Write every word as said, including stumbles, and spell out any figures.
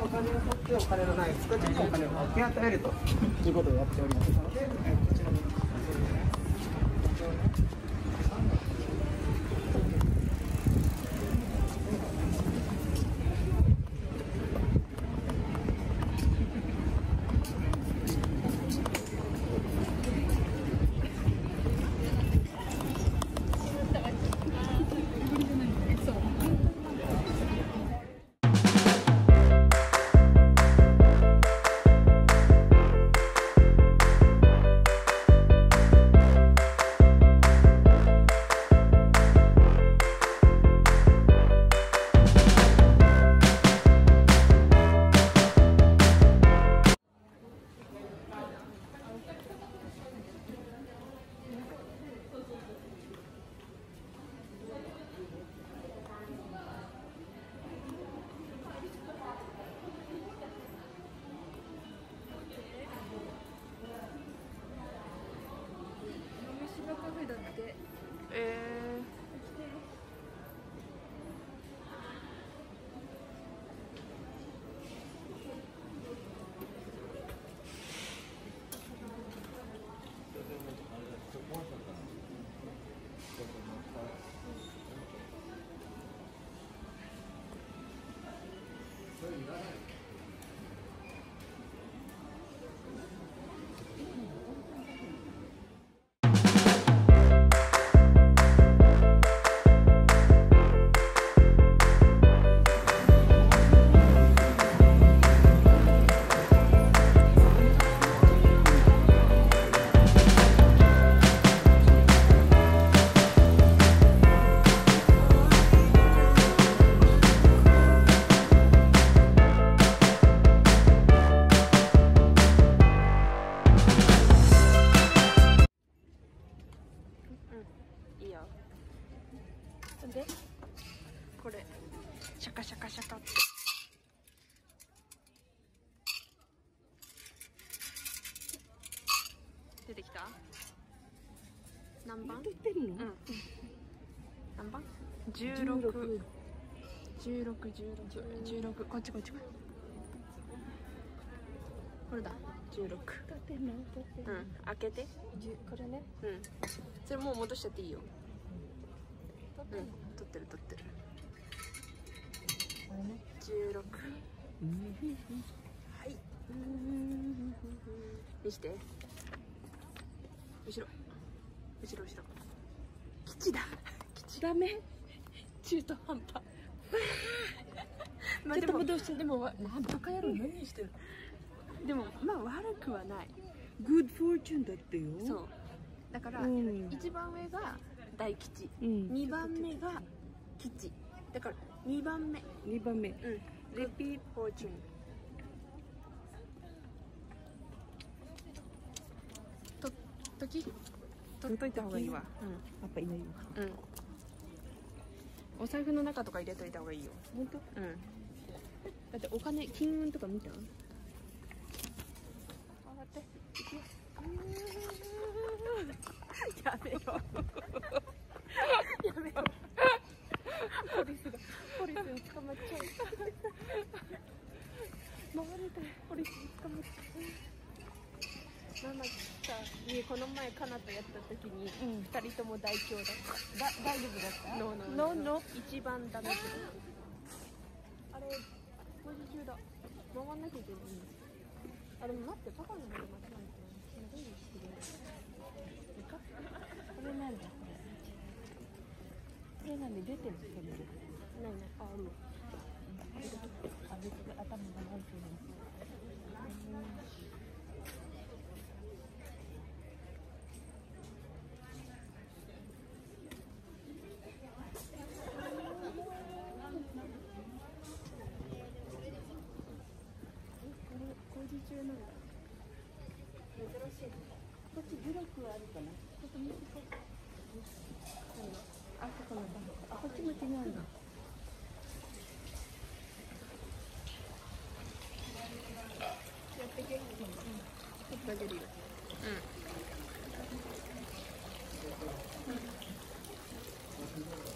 お金を取ってお金のない人たちにお金を分け与えるということをやっておりますので、こちらに。 えー、いいよ。でこれシャカシャカシャカって出てきた。何番？うん。何番？十六。十六十六十六。こっちこっちこっち。これだ。十六。うん。開けて。これね。うん。それもう戻しちゃっていいよ。うん。取ってる取ってる。十六。はい。見して。後ろ。後ろ後ろ。基地だ。基地。ダメ。中途半端。まあでもどうしてでもなんバカ野郎何してるの。でもまあ悪くはない。 グッドフォーチュンだってよ。 そう。だから、うん、一番上が大吉、うん、二番目が吉。だから二番目。 二番目。うん。 リピートフォーチュン。と時取っといた方がいいわ。うん。やっぱいないわ。 うん。お財布の中とか入れといた方がいいよ。 本当？ うん。だってお金金運とか見た？あ、待って。やめろ。やめろ。ポリスがポリスに捕まっちゃう。回れてポリスに捕まっちゃう。ママさにこの前カナとやった時に二、うん、人とも大凶だった。だ大丈夫だった？ノーノーノーノー。一番ダメだ。あれ工事中だ。回んなきゃいけない。あれ待ってパパの方で待たないと。すごいしてる。 これなんだこれ。これなんで出てる？ないない。 あ、ある。 あ、別に頭がないけど。 工事中なんだ。珍しい。 こっちブロックあるかな。ちょっと見てこう。あそこのあ、こっちも違うんだ。 やってけ。うん。ちょっとあげるよ。うん。